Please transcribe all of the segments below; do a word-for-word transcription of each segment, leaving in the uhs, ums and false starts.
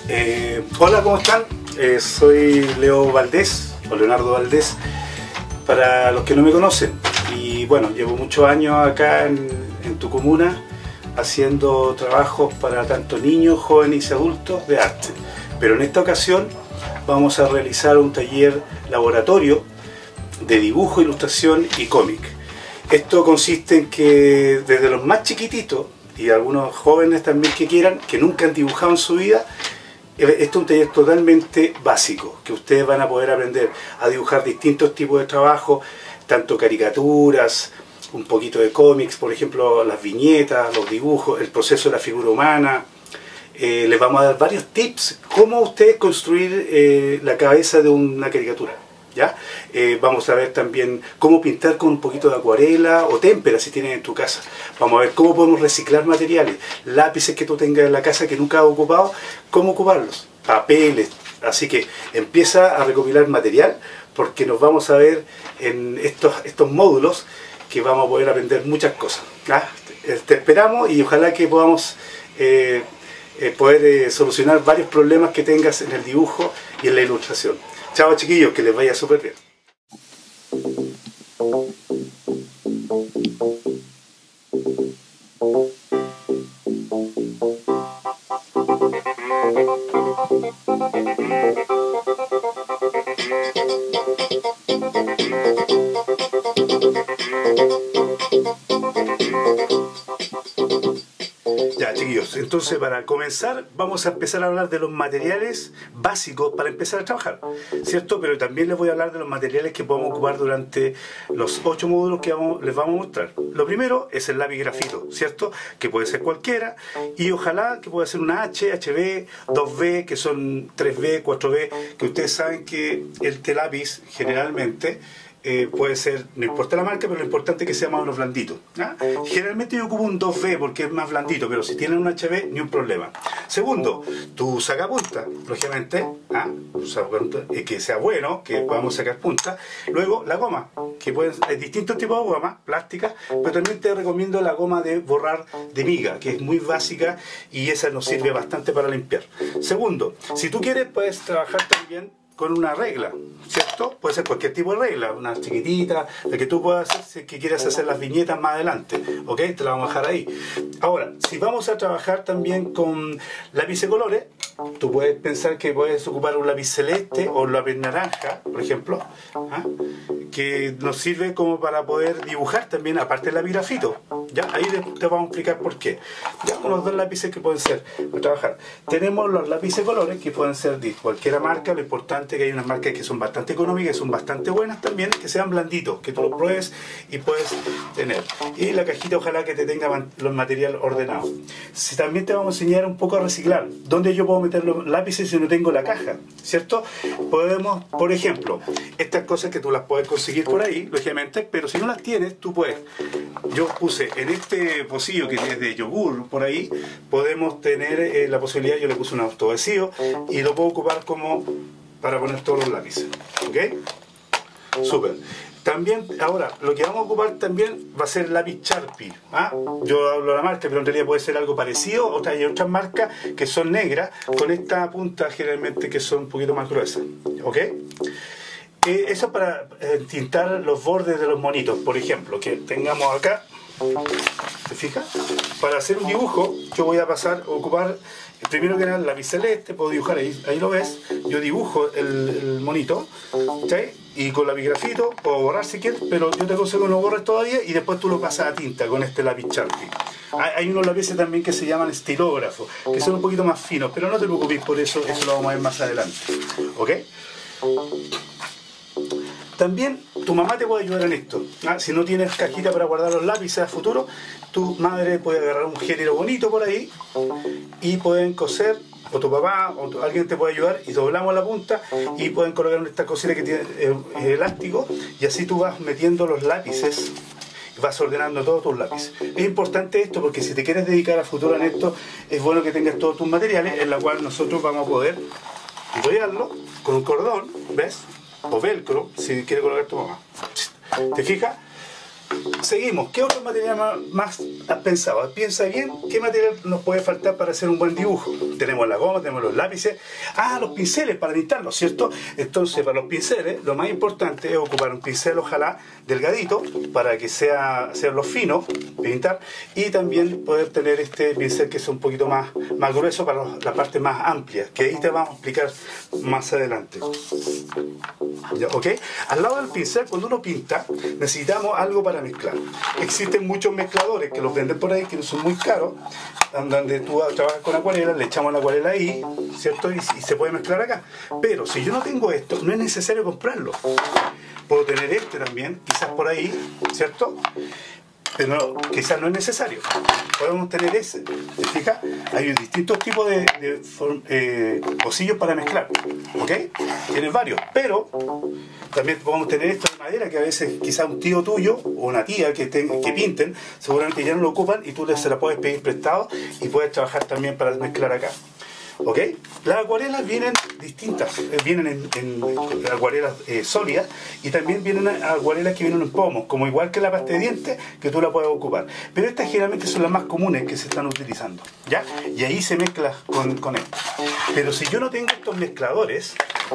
Eh, hola, ¿cómo están? Eh, soy Leo Valdés, o Leonardo Valdés, para los que no me conocen. Y bueno, llevo muchos años acá en, en tu comuna haciendo trabajos para tanto niños, jóvenes y adultos de arte. Pero en esta ocasión vamos a realizar un taller laboratorio de dibujo, ilustración y cómic. Esto consiste en que desde los más chiquititos y algunos jóvenes también que quieran, que nunca han dibujado en su vida, este es un taller totalmente básico, que ustedes van a poder aprender a dibujar distintos tipos de trabajo, tanto caricaturas, un poquito de cómics, por ejemplo, las viñetas, los dibujos, el proceso de la figura humana. Eh, les vamos a dar varios tips, cómo ustedes construir eh, la cabeza de una caricatura. ¿Ya? Eh, vamos a ver también cómo pintar con un poquito de acuarela o témpera si tienes en tu casa. Vamos a ver cómo podemos reciclar materiales, lápices que tú tengas en la casa que nunca has ocupado, cómo ocuparlos, papeles. Así que empieza a recopilar material porque nos vamos a ver en estos, estos módulos que vamos a poder aprender muchas cosas. ¿Ya? Te esperamos y ojalá que podamos eh, eh, poder eh, solucionar varios problemas que tengas en el dibujo y en la ilustración. Chao chiquillos, que les vaya súper bien. Ya chiquillos, entonces para comenzar vamos a empezar a hablar de los materiales básicos para empezar a trabajar, ¿cierto? Pero también les voy a hablar de los materiales que podemos ocupar durante los ocho módulos que vamos, les vamos a mostrar. Lo primero es el lápiz grafito, ¿cierto? Que puede ser cualquiera y ojalá que pueda ser una H, H B, dos B, que son tres B, cuatro B, que ustedes saben que este lápiz generalmente Eh, puede ser, no importa la marca, pero lo importante es que sea más o menos blandito. ¿Ah? Generalmente yo ocupo un dos B porque es más blandito, pero si tienen un H B, ni un problema. Segundo, tu sacapunta, lógicamente, ¿ah? eh, que sea bueno, que podamos sacar punta. Luego, la goma, que pueden, hay distintos tipos de goma, plásticas, pero también te recomiendo la goma de borrar de miga, que es muy básica y esa nos sirve bastante para limpiar. Segundo, si tú quieres, puedes trabajar también con una regla, ¿cierto? Puede ser cualquier tipo de regla, una chiquitita, la que tú puedas hacer si que quieras hacer las viñetas más adelante, ¿ok? Te la vamos a dejar ahí. Ahora, si vamos a trabajar también con lápiz de colores, tú puedes pensar que puedes ocupar un lápiz celeste o un lápiz naranja, por ejemplo, ¿ah? Que nos sirve como para poder dibujar también, aparte del lápiz grafito, ¿ya? Ahí te vamos a explicar por qué. Ya con los dos lápices que pueden ser para trabajar. Tenemos los lápices de colores que pueden ser de cualquier marca, lo importante que hay unas marcas que son bastante económicas y son bastante buenas también, que sean blanditos, que tú los pruebes y puedes tener. Y la cajita ojalá que te tenga los materiales ordenados. Si también te vamos a enseñar un poco a reciclar. ¿Dónde yo puedo meter los lápices si no tengo la caja? ¿Cierto? Podemos, por ejemplo, estas cosas que tú las puedes conseguir por ahí, lógicamente, pero si no las tienes, tú puedes. Yo puse en este pocillo que es de yogur por ahí, podemos tener eh, la posibilidad, yo le puse un autoadhesivo y lo puedo ocupar como para poner todos los lápices, ¿ok? Súper. También, ahora, lo que vamos a ocupar también va a ser el lápiz Sharpie. ¿Ah? Yo hablo de la marca, pero en realidad puede ser algo parecido. Otra, hay otras marcas que son negras, con esta punta generalmente que son un poquito más gruesas, ¿ok? Eh, eso es para eh, tintar los bordes de los monitos, por ejemplo, que tengamos acá. ¿Te fijas? Para hacer un dibujo, yo voy a pasar a ocupar, primero que nada, el lápiz celeste, puedo dibujar ahí, ahí lo ves, yo dibujo el, el monito, ¿sí? Y con lápiz grafito, puedo borrar si quieres, pero yo te aconsejo que no borres todavía y después tú lo pasas a tinta con este lápiz Sharpie. Hay, hay unos lápices también que se llaman estilógrafos, que son un poquito más finos, pero no te preocupes por eso, eso lo vamos a ver más adelante, ¿ok? También tu mamá te puede ayudar en esto. ¿Ah? Si no tienes cajita para guardar los lápices a futuro, tu madre puede agarrar un género bonito por ahí y pueden coser, o tu papá o tu, alguien te puede ayudar y doblamos la punta y pueden colocar esta cosita que tiene eh, elástico y así tú vas metiendo los lápices y vas ordenando todos tus lápices. Es importante esto porque si te quieres dedicar a futuro en esto, es bueno que tengas todos tus materiales en la cual nosotros vamos a poder enrollarlo con un cordón, ¿ves? O velcro, si quiere colocar tu mamá. ¿Te fijas? seguimos. ¿Qué otro material más, más has pensado? Piensa bien qué material nos puede faltar para hacer un buen dibujo. Tenemos la goma, tenemos los lápices. Ah, los pinceles para pintarlos, ¿cierto? Entonces, para los pinceles, lo más importante es ocupar un pincel, ojalá, delgadito, para que sea, hacerlo fino, pintar, y también poder tener este pincel que es un poquito más, más grueso para la parte más amplia, que ahí te vamos a explicar más adelante. ¿Ya? ¿Ok? Al lado del pincel, cuando uno pinta, necesitamos algo para mezclar. Existen muchos mezcladores que los venden por ahí, que no son muy caros, donde tú trabajas con acuarela, le echamos la acuarela ahí, ¿cierto? Y, y se puede mezclar acá. Pero si yo no tengo esto, no es necesario comprarlo. Puedo tener este también, quizás por ahí, ¿cierto? Pero no, quizás no es necesario. Podemos tener ese. ¿Te fijas? Hay distintos tipos de, de eh, pocillos para mezclar. ¿Ok? Tienes varios. Pero también podemos tener esto de madera, que a veces quizás un tío tuyo o una tía que, ten, que pinten, seguramente ya no lo ocupan y tú se la puedes pedir prestado y puedes trabajar también para mezclar acá. ¿Ok? Las acuarelas vienen distintas, eh, vienen en, en acuarelas eh, sólidas, y también vienen acuarelas que vienen en pomos, como igual que la pasta de dientes, que tú la puedes ocupar. Pero estas generalmente son las más comunes que se están utilizando, ¿ya? Y ahí se mezcla con, con esto. Pero si yo no tengo estos mezcladores,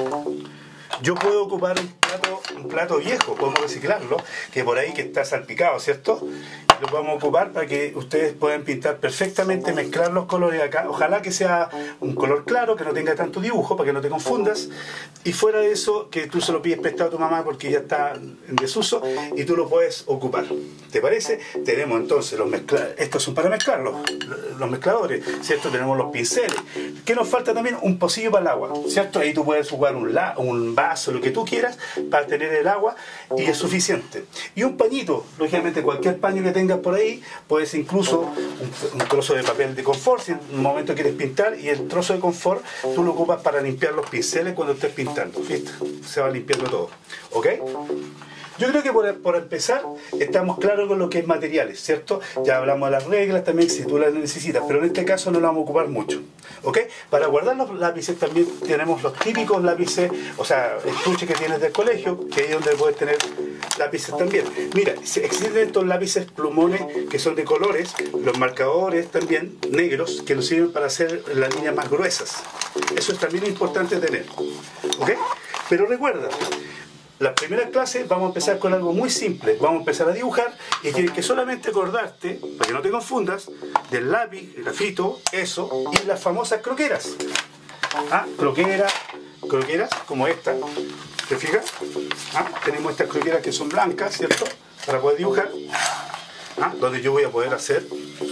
yo puedo ocupar un plato, un plato viejo, podemos reciclarlo, que por ahí que está salpicado, ¿cierto? Lo vamos a ocupar para que ustedes puedan pintar perfectamente, mezclar los colores acá. Ojalá que sea un color claro, que no tenga tanto dibujo, para que no te confundas. Y fuera de eso, que tú se lo pides prestado a tu mamá porque ya está en desuso y tú lo puedes ocupar. ¿Te parece? Tenemos entonces los mezcladores. Estos son para mezclarlos, los mezcladores, ¿cierto? Tenemos los pinceles. ¿Qué nos falta también? Un pocillo para el agua, ¿cierto? Ahí tú puedes jugar un, la, un vaso, lo que tú quieras, para tener el agua, y es suficiente. Y un pañito, lógicamente cualquier paño que tengas por ahí, puedes incluso un, un trozo de papel de confort, si en un momento quieres pintar, y el trozo de confort tú lo ocupas para limpiar los pinceles cuando estés pintando, ¿viste? Se va limpiando todo, ¿ok? Yo creo que por, por empezar estamos claros con lo que es materiales, ¿cierto? Ya hablamos de las reglas también, si tú las necesitas, pero en este caso no las vamos a ocupar mucho, ¿ok? Para guardar los lápices también tenemos los típicos lápices, o sea, estuches que tienes del colegio, que es donde puedes tener lápices también. Mira, existen estos lápices plumones que son de colores, los marcadores también negros, que nos sirven para hacer las líneas más gruesas. Eso es también importante tener, ¿ok? Pero recuerda, las primeras clases vamos a empezar con algo muy simple. Vamos a empezar a dibujar y tienes que solamente acordarte, para que no te confundas, del lápiz, el grafito, eso, y las famosas croqueras. Ah, croqueras, croqueras como esta. ¿Te fijas? Ah, tenemos estas croqueras que son blancas, ¿cierto? Para poder dibujar. Ah, donde yo voy a poder hacer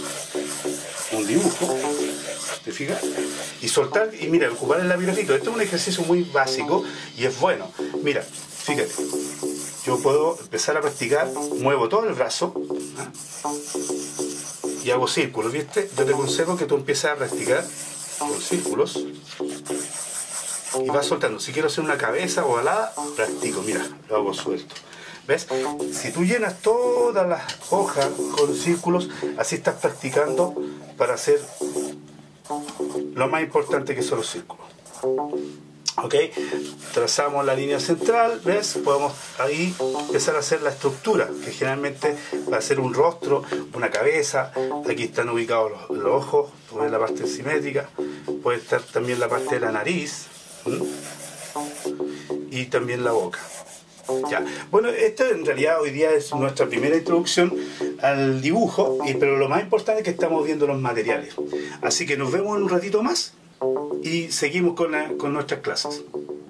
un dibujo. ¿Te fijas? Y soltar, y mira, ocupar el lapigrafito. Esto es un ejercicio muy básico y es bueno. Mira, fíjate, yo puedo empezar a practicar, muevo todo el brazo, ¿ah? Y hago círculos, ¿viste? Yo te aconsejo que tú empieces a practicar con círculos y vas soltando. Si quiero hacer una cabeza ovalada, practico, mira, lo hago suelto. ¿Ves? Si tú llenas todas las hojas con círculos, así estás practicando para hacer lo más importante que son los círculos. ¿Ok? Trazamos la línea central, ¿ves? Podemos ahí empezar a hacer la estructura, que generalmente va a ser un rostro, una cabeza. Aquí están ubicados los, los ojos, tú ves la parte simétrica, puede estar también la parte de la nariz, ¿m? Y también la boca. Ya. Bueno, esto en realidad hoy día es nuestra primera introducción al dibujo, y, pero lo más importante es que estamos viendo los materiales. Así que nos vemos en un ratito más y seguimos con, la, con nuestras clases.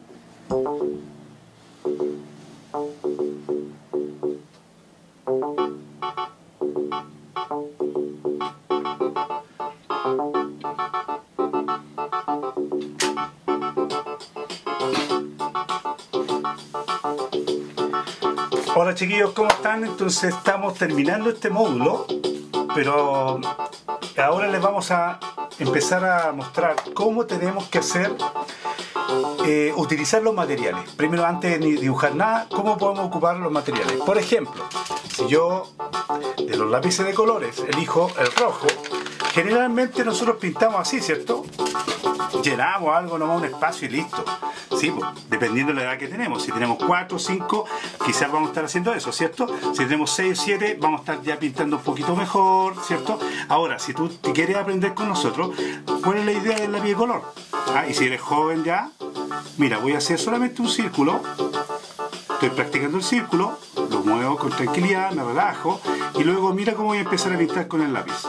Hola chiquillos, ¿cómo están? Entonces estamos terminando este módulo, pero ahora les vamos a empezar a mostrar cómo tenemos que hacer, eh, utilizar los materiales. Primero, antes de dibujar nada, cómo podemos ocupar los materiales. Por ejemplo, si yo de los lápices de colores elijo el rojo, Generalmente nosotros pintamos así, ¿cierto? Llenamos algo, nomás un espacio y listo. Sí, pues, dependiendo de la edad que tenemos. Si tenemos cuatro o cinco, quizás vamos a estar haciendo eso, ¿cierto? Si tenemos seis o siete, vamos a estar ya pintando un poquito mejor, ¿cierto? Ahora, si tú te quieres aprender con nosotros, ¿cuál es la idea del lápiz de color? Ah, y si eres joven ya, mira, voy a hacer solamente un círculo. Estoy practicando el círculo, lo muevo con tranquilidad, me relajo y luego mira cómo voy a empezar a pintar con el lápiz.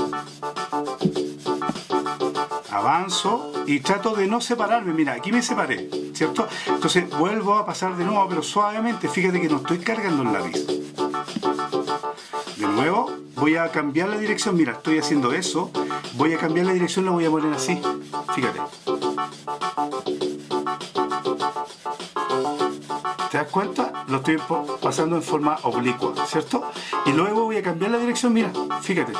Avanzo y trato de no separarme. Mira, aquí me separé, ¿cierto? Entonces vuelvo a pasar de nuevo, pero suavemente. Fíjate que no estoy cargando el lápiz. De nuevo voy a cambiar la dirección. Mira, estoy haciendo eso. Voy a cambiar la dirección, la voy a poner así. Fíjate. ¿Te das cuenta? Lo estoy pasando en forma oblicua, ¿cierto? Y luego voy a cambiar la dirección, mira, fíjate.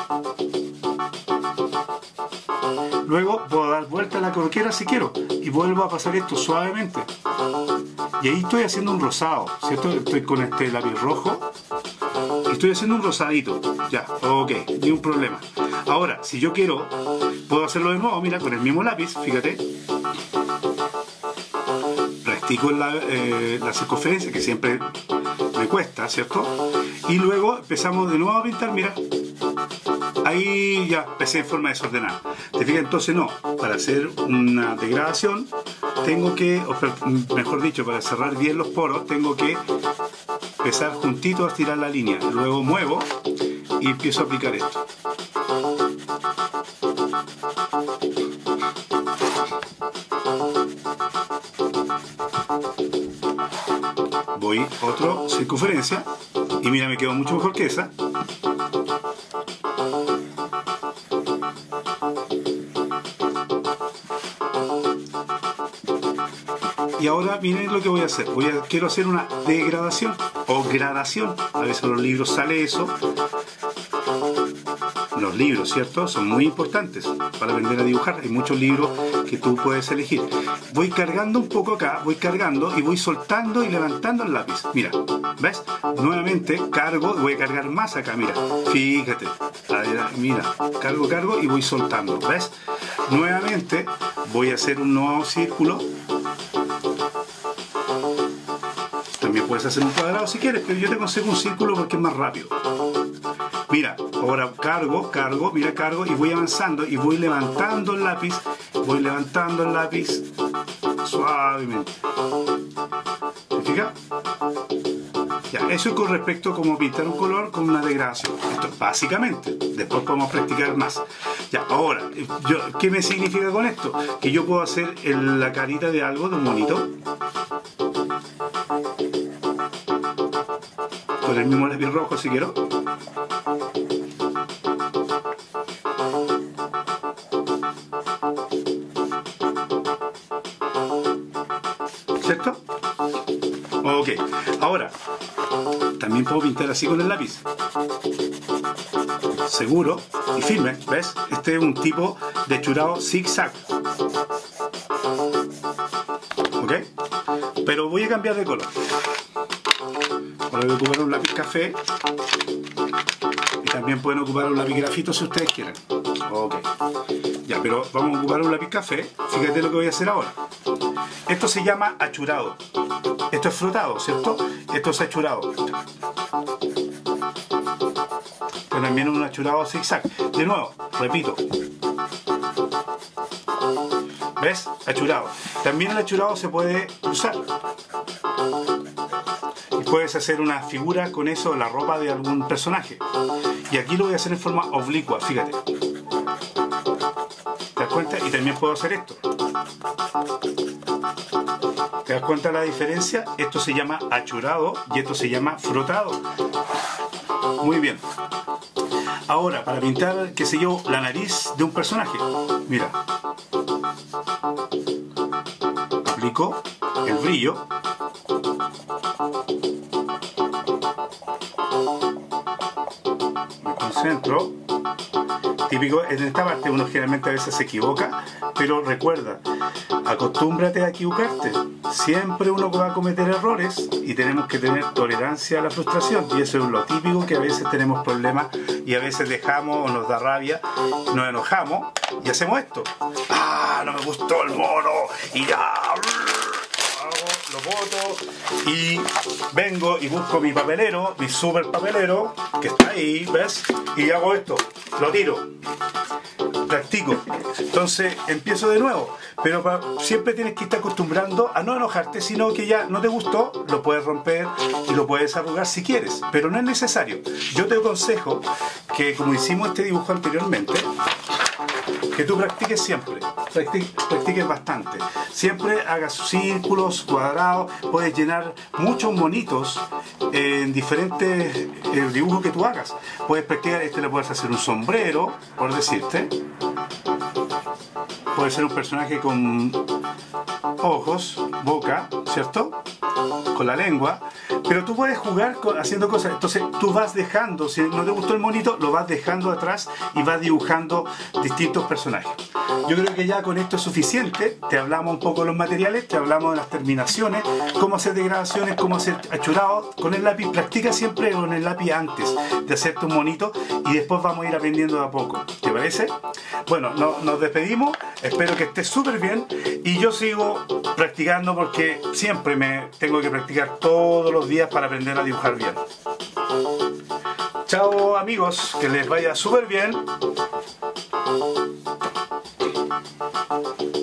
Luego puedo dar vuelta a la croquera si quiero y vuelvo a pasar esto suavemente. Y ahí estoy haciendo un rosado, ¿cierto? Estoy con este lápiz rojo y estoy haciendo un rosadito. Ya, ok, ni un problema. Ahora, si yo quiero, puedo hacerlo de nuevo, mira, con el mismo lápiz, fíjate. Practico la, eh, la circunferencia, que siempre me cuesta, ¿cierto? Y luego empezamos de nuevo a pintar, mira. Ahí ya empecé en forma desordenada. ¿Te fijas? Entonces no, para hacer una degradación tengo que, o mejor dicho, para cerrar bien los poros, tengo que empezar juntito a estirar la línea. Luego muevo y empiezo a aplicar esto. Voy otro circunferencia y mira, me quedó mucho mejor que esa. Y ahora miren lo que voy a hacer. Voy a, quiero hacer una degradación o gradación. A veces en los libros sale eso. Los libros, ¿cierto? Son muy importantes para aprender a dibujar. Hay muchos libros que tú puedes elegir. Voy cargando un poco acá, voy cargando y voy soltando y levantando el lápiz. Mira, ¿ves? Nuevamente cargo, voy a cargar más acá, mira. Fíjate. Mira, cargo, cargo y voy soltando, ¿ves? Nuevamente voy a hacer un nuevo círculo. También puedes hacer un cuadrado si quieres, pero yo te aconsejo un círculo porque es más rápido. Mira, ahora cargo, cargo, mira, cargo y voy avanzando y voy levantando el lápiz, voy levantando el lápiz suavemente. ¿Te fijas? Ya, eso es con respecto a cómo pintar un color con una degradación. Esto es básicamente. Después podemos practicar más. Ya, ahora, yo, ¿qué me significa con esto? Que yo puedo hacer el, la carita de algo, de un monito. Con el mismo lápiz rojo si quiero. ¿Cierto? Ok. Ahora, también puedo pintar así con el lápiz. Seguro y firme, ¿ves? Este es un tipo de churado zigzag. ¿Ok? Pero voy a cambiar de color. Ahora voy a ocupar un lápiz café. Y también pueden ocupar un lápiz grafito si ustedes quieren. Ok. Ya, pero vamos a ocupar un lápiz café. Fíjate lo que voy a hacer ahora. Esto se llama achurado. Esto es frotado, ¿cierto? Esto es achurado. Pero también un achurado zigzag. De nuevo, repito. ¿Ves? Achurado. También el achurado se puede usar. Y puedes hacer una figura con eso, la ropa de algún personaje. Y aquí lo voy a hacer en forma oblicua, fíjate. ¿Te das cuenta? Y también puedo hacer esto. ¿Te das cuenta de la diferencia? Esto se llama achurado y esto se llama frotado. Muy bien. Ahora, para pintar, qué sé yo, la nariz de un personaje. Mira. Aplico el brillo. Me concentro. Típico, en esta parte uno generalmente a veces se equivoca, pero recuerda, acostúmbrate a equivocarte, siempre uno va a cometer errores y tenemos que tener tolerancia a la frustración, y eso es lo típico, que a veces tenemos problemas y a veces dejamos o nos da rabia, nos enojamos y hacemos esto. ¡Ah, no me gustó el mono! Y ya... lo boto y vengo y busco mi papelero, mi super papelero que está ahí, ¿ves? Y hago esto, lo tiro, practico, entonces empiezo de nuevo, pero para, siempre tienes que estar acostumbrando a no enojarte, sino que ya no te gustó, lo puedes romper y lo puedes arrugar si quieres, pero no es necesario. Yo te aconsejo que, como hicimos este dibujo anteriormente, que tú practiques siempre, practiques, practiques bastante, siempre hagas círculos, cuadrados, puedes llenar muchos monitos en diferentes eh, dibujos que tú hagas. Puedes practicar, este le puedes hacer un sombrero, por decirte, puede ser un personaje con ojos, boca, ¿cierto? Con la lengua, pero tú puedes jugar con, haciendo cosas, entonces tú vas dejando, si no te gustó el monito, lo vas dejando atrás y vas dibujando distintos personajes. Yo creo que ya con esto es suficiente, te hablamos un poco de los materiales, te hablamos de las terminaciones, cómo hacer degradaciones, cómo hacer achurados, con el lápiz, practica siempre con el lápiz antes de hacerte un monito y después vamos a ir aprendiendo de a poco, ¿te parece? Bueno, no, nos despedimos, espero que estés súper bien y yo sigo practicando porque siempre me tengo que practicar todos los días para aprender a dibujar bien. Chao amigos, que les vaya súper bien.